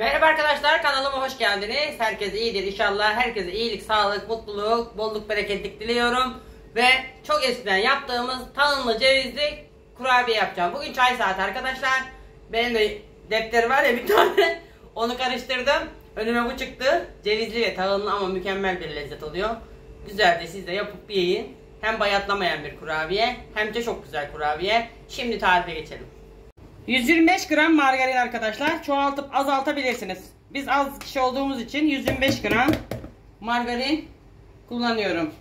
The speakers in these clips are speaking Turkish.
Merhaba arkadaşlar, kanalıma hoş geldiniz. Herkes iyidir inşallah. Herkese iyilik, sağlık, mutluluk, bolluk, bereketlik diliyorum. Ve çok eskiden yaptığımız tahıllı cevizli kurabiye yapacağım. Bugün çay saati arkadaşlar. Benim de defteri var ya bir tane. Onu karıştırdım. Önüme bu çıktı. Cevizli ve tahıllı ama mükemmel bir lezzet oluyor. Güzel de siz de yapıp yiyin. Hem bayatlamayan bir kurabiye hem de çok güzel kurabiye. Şimdi tarife geçelim. 125 gram margarin arkadaşlar. Çoğaltıp azaltabilirsiniz. Biz az kişi olduğumuz için 125 gram margarin kullanıyorum.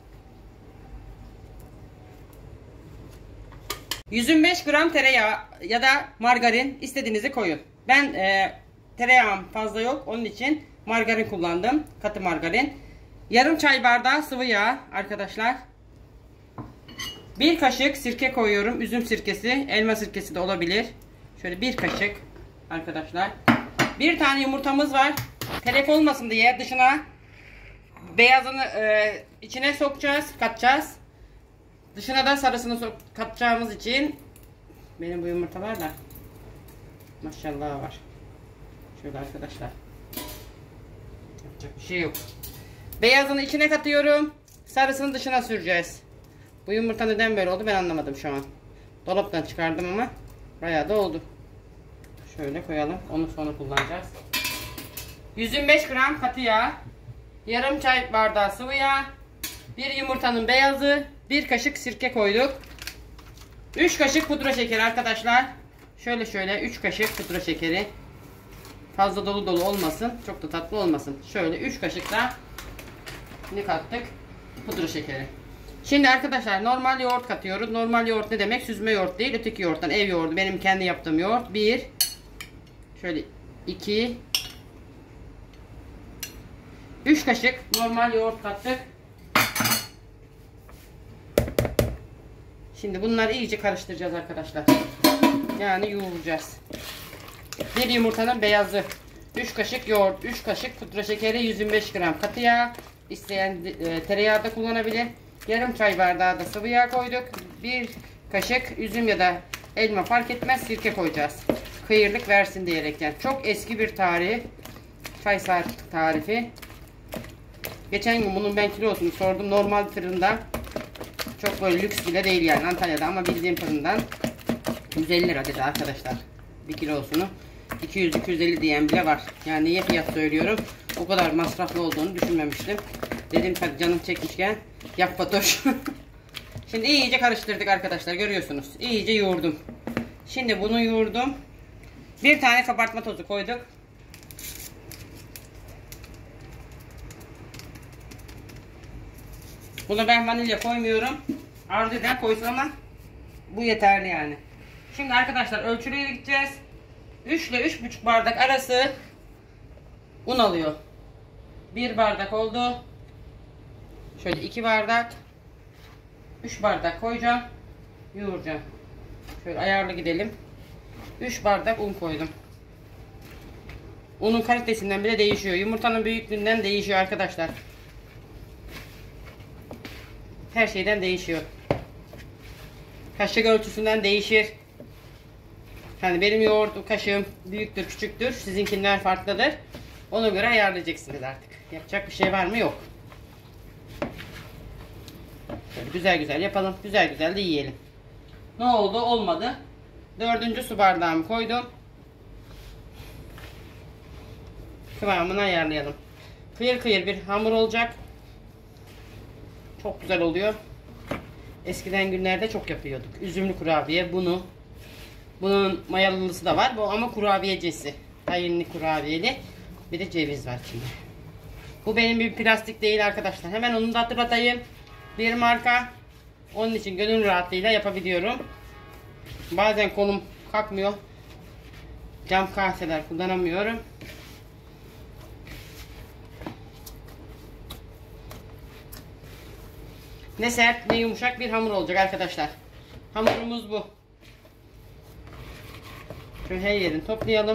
125 gram tereyağı ya da margarin istediğinizi koyun. Ben tereyağım fazla yok. Onun için margarin kullandım. Katı margarin. Yarım çay bardağı sıvı yağ arkadaşlar. Bir kaşık sirke koyuyorum. Üzüm sirkesi, elma sirkesi de olabilir. Şöyle bir kaşık arkadaşlar. Bir tane yumurtamız var. Telef olmasın diye dışına beyazını içine sokacağız, katacağız. Dışına da sarısını katacağımız için benim bu yumurta var da maşallah var. Şöyle arkadaşlar. Yapacak bir şey yok. Beyazını içine katıyorum. Sarısını dışına süreceğiz. Bu yumurta neden böyle oldu ben anlamadım şu an. Dolaptan çıkardım ama bayağı da oldu. Şöyle koyalım. Onu sonra kullanacağız. 125 gram katı yağ. Yarım çay bardağı sıvı yağ. Bir yumurtanın beyazı. Bir kaşık sirke koyduk. 3 kaşık pudra şekeri arkadaşlar. Şöyle 3 kaşık pudra şekeri. Fazla dolu dolu olmasın. Çok da tatlı olmasın. Şöyle 3 kaşık da ne kattık? Pudra şekeri. Şimdi arkadaşlar normal yoğurt katıyoruz. Normal yoğurt ne demek? Süzme yoğurt değil. Öteki yoğurttan ev yoğurdu. Benim kendi yaptığım yoğurt. 1 şöyle 2 3 kaşık normal yoğurt kattık. Şimdi bunları iyice karıştıracağız arkadaşlar. Yani yoğuracağız. Bir yumurtanın beyazı. 3 kaşık yoğurt. 3 kaşık pudra şekeri. 125 gram katı yağ. İsteyen tereyağı da kullanabilir. Yarım çay bardağı da sıvı yağ koyduk. Bir kaşık üzüm ya da elma fark etmez sirke koyacağız. Kıyırlık versin diyerekten. Çok eski bir tarif. Çay saat tarifi. Geçen gün bunun ben kilosunu sordum. Normal fırında. Çok böyle lüks bile değil yani Antalya'da ama bildiğim fırından 150 lira dedi arkadaşlar. Bir kilosunu 200-250 diyen bile var. Yani niye fiyat söylüyorum? O kadar masraflı olduğunu düşünmemiştim. Dedim tabii canım çekmişken yap Fatoş. Şimdi iyice karıştırdık arkadaşlar, görüyorsunuz. İyice yoğurdum. Şimdi bunu yoğurdum. Bir tane kabartma tozu koyduk. Buna ben vanilya koymuyorum. Arzu eden koysun ama bu yeterli yani. Şimdi arkadaşlar ölçülüye gideceğiz. 3 ile 3,5 bardak arası un alıyor. 1 bardak oldu. Şöyle 2 bardak. 3 bardak koyacağım. Yoğuracağım. Şöyle ayarlı gidelim. 3 bardak un koydum. Unun kalitesinden bile değişiyor. Yumurtanın büyüklüğünden değişiyor arkadaşlar. Her şeyden değişiyor. Kaşık ölçüsünden değişir. Yani benim yoğurt kaşığım büyüktür, küçüktür. Sizinkiler farklıdır. Ona göre ayarlayacaksınız artık. Yapacak bir şey var mı? Yok. Şöyle güzel güzel yapalım. Güzel güzel de yiyelim. Ne oldu? Olmadı. 4. su bardağımı koydum. Kıvamını ayarlayalım. Kıyır kıyır bir hamur olacak. Çok güzel oluyor. Eskiden günlerde çok yapıyorduk. Üzümlü kurabiye bunu. Bunun mayalılısı da var. Bu ama kurabiyecisi. Tahinli kurabiyeli. Bir de ceviz var şimdi. Bu benim bir plastik değil arkadaşlar. Hemen onu da hatırlatayım. Bir marka. Onun için gönül rahatlığıyla yapabiliyorum. Bazen kolum kalkmıyor. Cam kaseler kullanamıyorum. Ne sert ne yumuşak bir hamur olacak arkadaşlar. Hamurumuz bu. Şöyle her yerini toplayalım.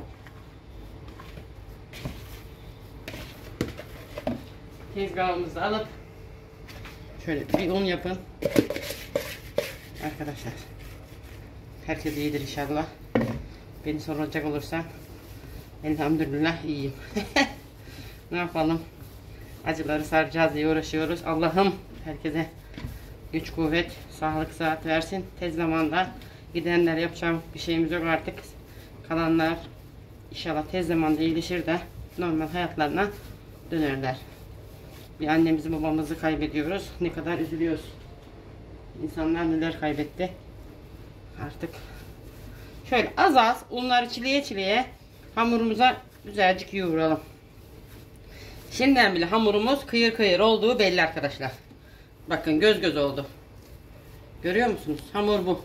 Tezgahımızı alıp şöyle bir un yapın. Arkadaşlar. Herkes iyidir inşallah. Beni soracak olursam Elhamdülillah iyiyim. Ne yapalım? Acıları saracağız diye uğraşıyoruz. Allah'ım herkese güç, kuvvet, sağlık, sıhhat versin. Tez zamanda gidenler, yapacağım bir şeyimiz yok artık. Kalanlar inşallah tez zamanda iyileşir de normal hayatlarına dönerler. Bir annemizi babamızı kaybediyoruz. Ne kadar üzülüyoruz. İnsanlar neler kaybetti. Artık şöyle az az unları çileye çileye hamurumuza güzelcik yoğuralım. Şimdiden bile hamurumuz kıyır kıyır olduğu belli arkadaşlar. Bakın göz göz oldu. Görüyor musunuz? Hamur bu.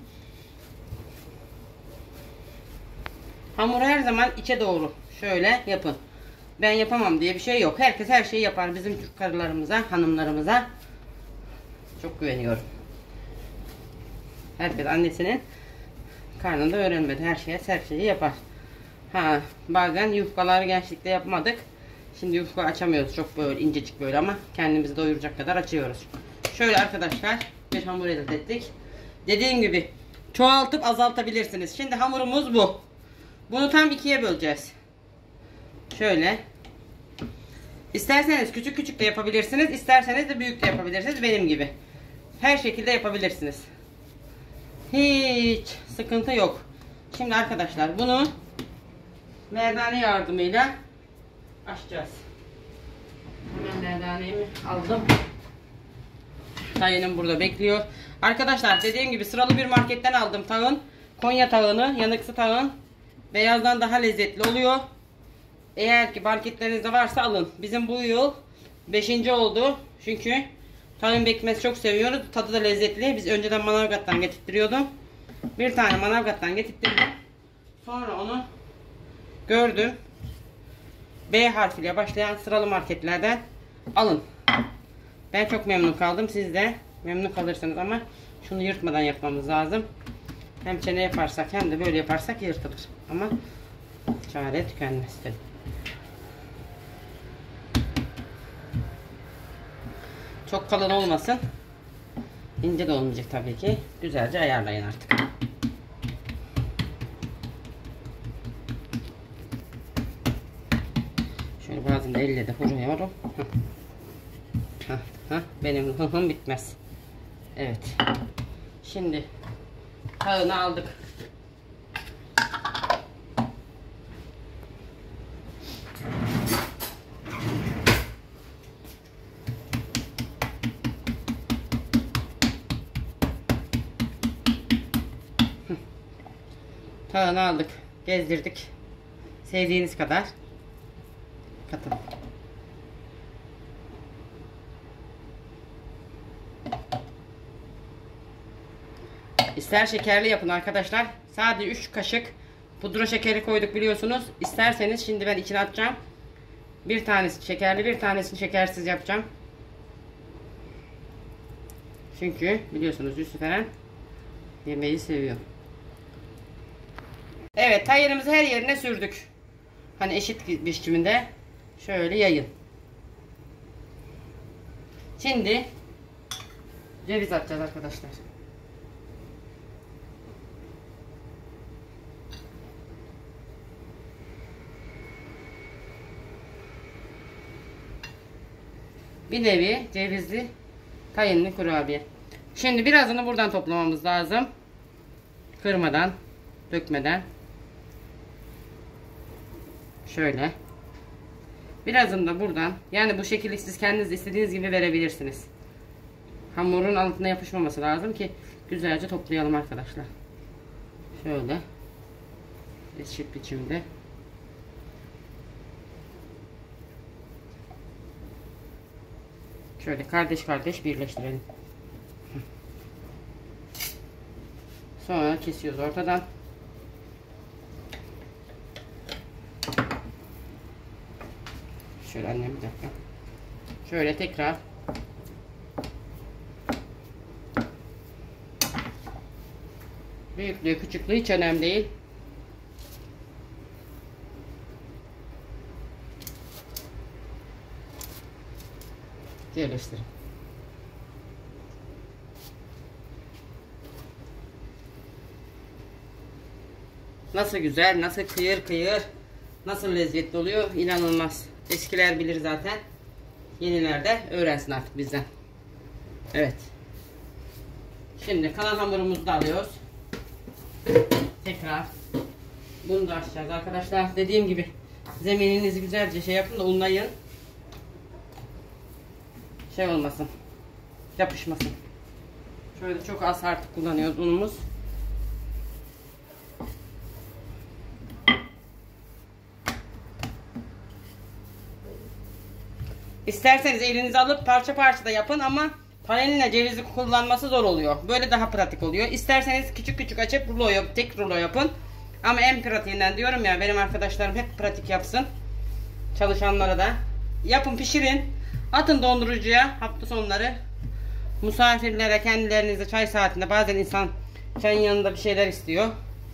Hamuru her zaman içe doğru şöyle yapın. Ben yapamam diye bir şey yok. Herkes her şeyi yapar. Bizim Türk karılarımıza, hanımlarımıza çok güveniyorum. Herkes annesinin karnında öğrenmedi. Her şeyi yapar. Ha, bazen yufkaları gençlikte yapmadık. Şimdi yufka açamıyoruz. Çok böyle incecik böyle ama kendimizi doyuracak kadar açıyoruz. Şöyle arkadaşlar bir hamur elde ettik. Dediğim gibi çoğaltıp azaltabilirsiniz. Şimdi hamurumuz bu. Bunu tam ikiye böleceğiz. Şöyle. İsterseniz küçük küçük de yapabilirsiniz. İsterseniz de büyük de yapabilirsiniz. Benim gibi. Her şekilde yapabilirsiniz. Hiç sıkıntı yok. Şimdi arkadaşlar bunu merdane yardımıyla açacağız. Hemen merdanemi aldım. Tayinim burada bekliyor. Arkadaşlar dediğim gibi sıralı bir marketten aldım tağın. Konya tağını, yanıksı tağın. Beyazdan daha lezzetli oluyor. Eğer ki marketlerinizde varsa alın. Bizim bu yıl 5. oldu. Çünkü tahin pekmezi çok seviyoruz. Tadı da lezzetli. Biz önceden Manavgat'tan getirttiriyordum. Bir tane Manavgat'tan getirttirdim. Sonra onu gördüm. B harfiyle başlayan sıralı marketlerden alın. Ben çok memnun kaldım. Siz de memnun kalırsınız ama şunu yırtmadan yapmamız lazım. Hem çene yaparsak hem de böyle yaparsak yırtılır. Ama çare tükenmez tabii. Çok kalın olmasın. İnce de olmayacak tabii ki. Güzelce ayarlayın artık. Şöyle bazen de elle de vuruyorum. Benim hıhım bitmez. Evet. Şimdi tağını aldık. Tağını aldık. Gezdirdik. Sevdiğiniz kadar katın. İster şekerli yapın arkadaşlar. Sadece 3 kaşık pudra şekeri koyduk biliyorsunuz. İsterseniz şimdi ben içine atacağım. Bir tanesi şekerli, bir tanesini şekersiz yapacağım. Çünkü biliyorsunuz Yusuf Eren yemeği seviyor. Evet, tayırımızı her yerine sürdük. Hani eşit biçiminde şöyle yayın. Şimdi ceviz atacağız arkadaşlar. Bir nevi cevizli tayinli kurabiye. Şimdi birazını buradan toplamamız lazım. Kırmadan, dökmeden. Şöyle. Birazını da buradan. Yani bu şekilde siz kendiniz istediğiniz gibi verebilirsiniz. Hamurun altına yapışmaması lazım ki güzelce toplayalım arkadaşlar. Şöyle. Eşit biçimde. Şöyle kardeş kardeş birleştirelim. Sonra kesiyoruz ortadan. Şöyle annem bir dakika. Şöyle tekrar. Büyüklüğü küçüklüğü hiç önemli değil. Yerleştirin. Nasıl güzel, nasıl kıyır kıyır. Nasıl lezzetli oluyor? İnanılmaz. Eskiler bilir zaten. Yeniler de öğrensin artık bizden. Evet. Şimdi kalan hamurumuzu da alıyoruz. Tekrar bunu da açacağız arkadaşlar. Dediğim gibi zemininizi güzelce şey yapın da unlayın. Şey olmasın. Yapışmasın. Şöyle çok az artık kullanıyoruz unumuz. İsterseniz elinize alıp parça parça da yapın ama tanelinle cevizi kullanması zor oluyor. Böyle daha pratik oluyor. İsterseniz küçük küçük açıp rulo yap, tek rulo yapın. Ama en pratiğinden diyorum ya, benim arkadaşlarım hep pratik yapsın. Çalışanlara da. Yapın, pişirin. Atın dondurucuya hafta sonları. Misafirlere, kendilerinize çay saatinde, bazen insan çayın yanında bir şeyler istiyor.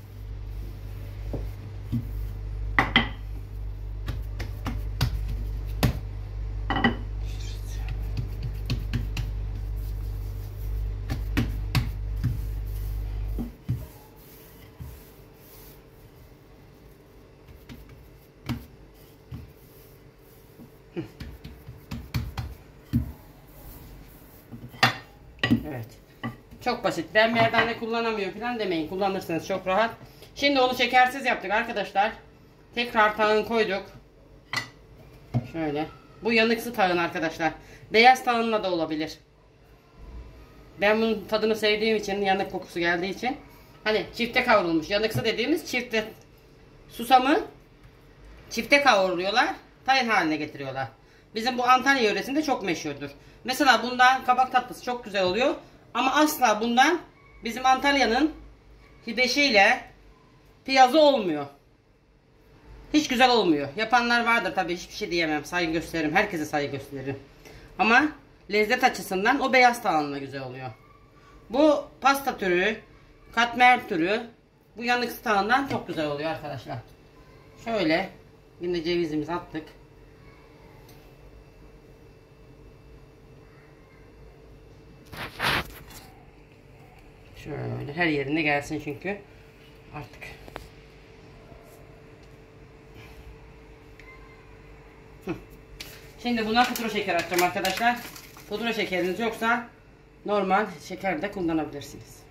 Evet. Çok basit. Ben merdane kullanamıyorum falan demeyin. Kullanırsınız çok rahat. Şimdi onu şekersiz yaptık arkadaşlar. Tekrar tahın koyduk. Şöyle. Bu yanıksı tahın arkadaşlar. Beyaz tahınla da olabilir. Ben bunun tadını sevdiğim için, yanık kokusu geldiği için. Hani çifte kavrulmuş. Yanıksı dediğimiz çifte. Susamı çifte kavuruyorlar. Tahin haline getiriyorlar. Bizim bu Antalya yöresinde çok meşhurdur. Mesela bundan kabak tatlısı çok güzel oluyor. Ama asla bundan bizim Antalya'nın hibeşiyle piyazı olmuyor. Hiç güzel olmuyor. Yapanlar vardır tabii, hiçbir şey diyemem. Saygı gösteririm. Herkese saygı gösteririm. Ama lezzet açısından o beyaz tahanla güzel oluyor. Bu pasta türü, katmer türü, bu yanıksı tahandan çok güzel oluyor arkadaşlar. Şöyle yine cevizimizi attık. Şöyle her yerine gelsin çünkü artık. Şimdi buna pudra şeker atacağım arkadaşlar. Pudra şekeriniz yoksa normal şeker de kullanabilirsiniz.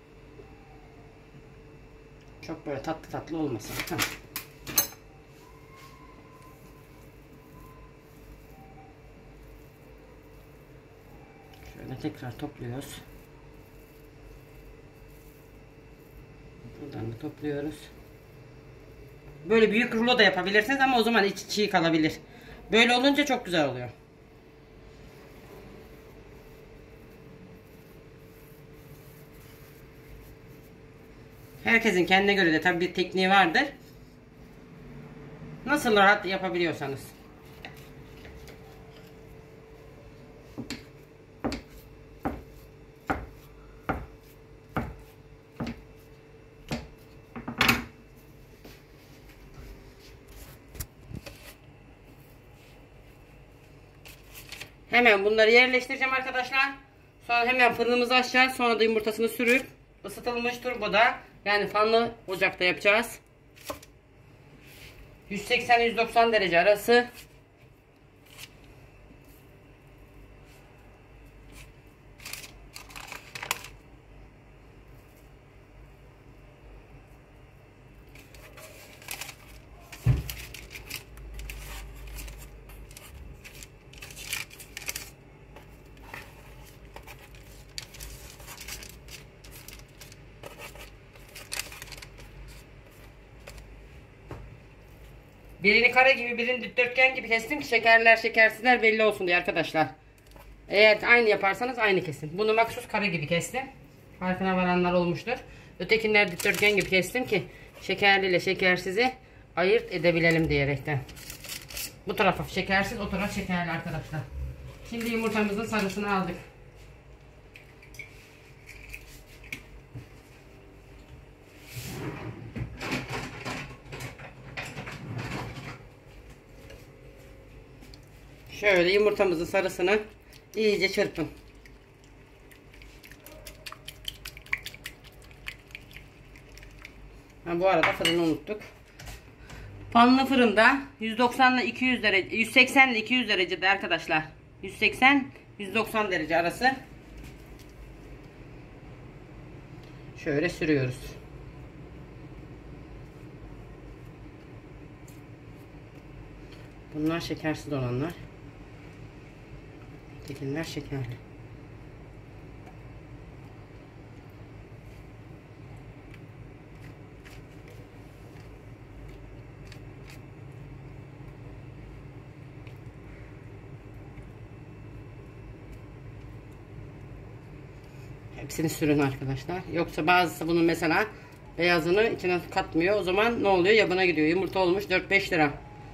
Çok böyle tatlı tatlı olmasın. Şöyle tekrar topluyoruz. Buradan da topluyoruz. Böyle büyük rulo da yapabilirsiniz ama o zaman içi çiğ kalabilir. Böyle olunca çok güzel oluyor. Herkesin kendine göre de tabii bir tekniği vardır. Nasıl rahat yapabiliyorsanız. Hemen bunları yerleştireceğim arkadaşlar. Sonra hemen fırınımızı açacağız. Sonra da yumurtasını sürüp ısıtılmış turboda, yani fanlı ocakta yapacağız. 180-190 derece arası. Birini kare gibi, birini dikdörtgen gibi kestim ki şekerler şekersizler belli olsun diye arkadaşlar. Eğer aynı yaparsanız aynı kesin. Bunu maksus kare gibi kestim. Farkına varanlar olmuştur. Ötekiler dikdörtgen gibi kestim ki şekerli ile şekersizi ayırt edebilelim diyerekten. Bu taraf şekersiz, o taraf şekerli arkadaşlar. Şimdi yumurtamızın sarısını aldık. Şöyle yumurtamızın sarısını iyice çırpın. Bu arada fırını unuttuk. Fanlı fırında 190 ile 200 derece, 180 ile 200 derecede arkadaşlar. 180-190 derece arası. Şöyle sürüyoruz. Bunlar şekersiz olanlar. Tekinler şekerli. Hepsini sürün arkadaşlar. Yoksa bazısı bunun mesela beyazını içine katmıyor. O zaman ne oluyor? Yabana gidiyor. Yumurta olmuş 4-5 lira.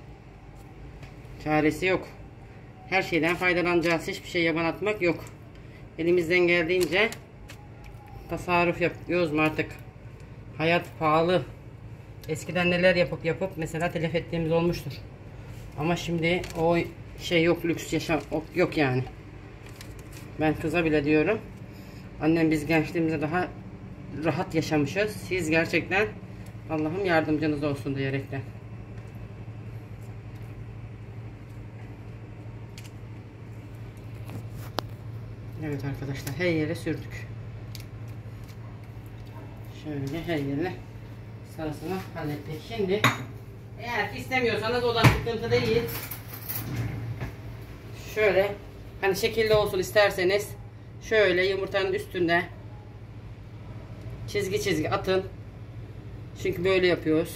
Çaresi yok. Her şeyden faydalanacağız. Hiçbir şey yaban atmak yok. Elimizden geldiğince tasarruf yapıyoruz mu artık? Hayat pahalı. Eskiden neler yapıp mesela telef ettiğimiz olmuştur. Ama şimdi o şey yok, lüks yaşam yok yani. Ben kıza bile diyorum. Annem biz gençliğimizde daha rahat yaşamışız. Siz gerçekten Allah'ım yardımcınız olsun diyerekten. Evet arkadaşlar, her yere sürdük. Şöyle her yerine sarısını hallettik. Şimdi eğer istemiyorsanız o da sıkıntı değil. Şöyle hani şekilli olsun isterseniz şöyle yumurtanın üstünde çizgi çizgi atın. Çünkü böyle yapıyoruz.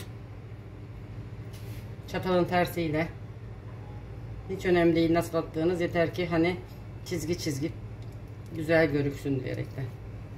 Çatalın tersiyle. Hiç önemli değil nasıl attığınız, yeter ki hani çizgi çizgi güzel görüksün diyerekten.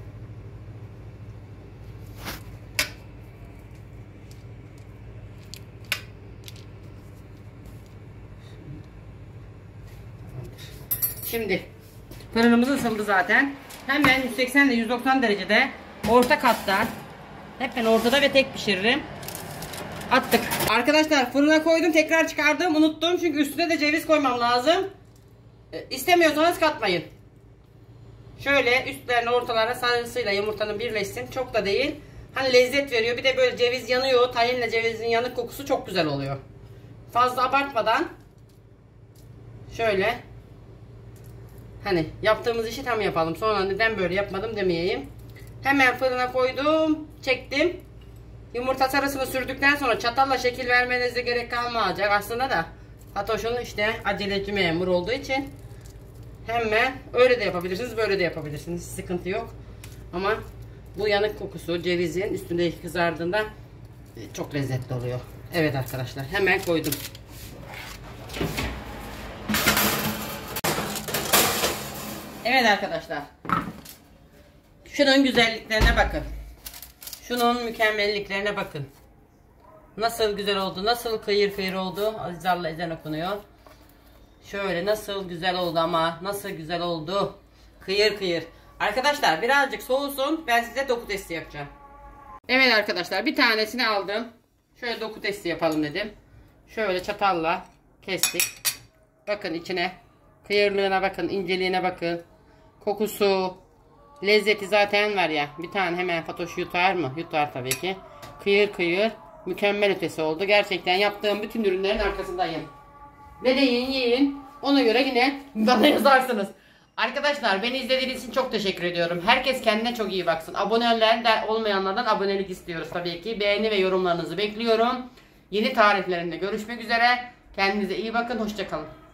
Şimdi fırınımız ısındı zaten. Hemen 180 ile 190 derecede orta katta, hep ben ortada ve tek pişiririm. Attık. Arkadaşlar fırına koydum, tekrar çıkardım, unuttum çünkü üstüne de ceviz koymam lazım. İstemiyorsanız katmayın. Şöyle üstlerine ortalarına sarısıyla yumurtanın birleşsin, çok da değil. Hani lezzet veriyor, bir de böyle ceviz yanıyor, tahinle cevizin yanık kokusu çok güzel oluyor. Fazla abartmadan şöyle hani yaptığımız işi tam yapalım, sonra neden böyle yapmadım demeyeyim. Hemen fırına koydum, çektim. Yumurta sarısını sürdükten sonra çatalla şekil vermenize gerek kalmayacak aslında da. Fatoş'un işte aceleci memur olduğu için hemen öyle de yapabilirsiniz, böyle de yapabilirsiniz, sıkıntı yok. Ama bu yanık kokusu cevizin üstündeki kızardığında çok lezzetli oluyor. Evet arkadaşlar, hemen koydum. Evet arkadaşlar, şunun güzelliklerine bakın. Şunun mükemmelliklerine bakın. Nasıl güzel oldu, nasıl kıyır kıyır oldu. Azizallah ezan okunuyor. Şöyle nasıl güzel oldu ama, nasıl güzel oldu. Kıyır kıyır. Arkadaşlar birazcık soğusun, ben size doku testi yapacağım. Evet arkadaşlar, bir tanesini aldım. Şöyle doku testi yapalım dedim. Şöyle çatalla kestik. Bakın içine, kıyırlığına bakın, inceliğine bakın. Kokusu, lezzeti zaten var ya. Bir tane hemen Fatoş yutar mı? Yutar tabii ki. Kıyır kıyır, mükemmel ötesi oldu. Gerçekten yaptığım bütün ürünlerin arkasındayım. Ne deyin yiyin. Ona göre yine bana yazarsınız. Arkadaşlar beni izlediğiniz için çok teşekkür ediyorum. Herkes kendine çok iyi baksın. Aboneler olmayanlardan abonelik istiyoruz tabii ki. Beğeni ve yorumlarınızı bekliyorum. Yeni tariflerinde görüşmek üzere. Kendinize iyi bakın. Hoşça kalın.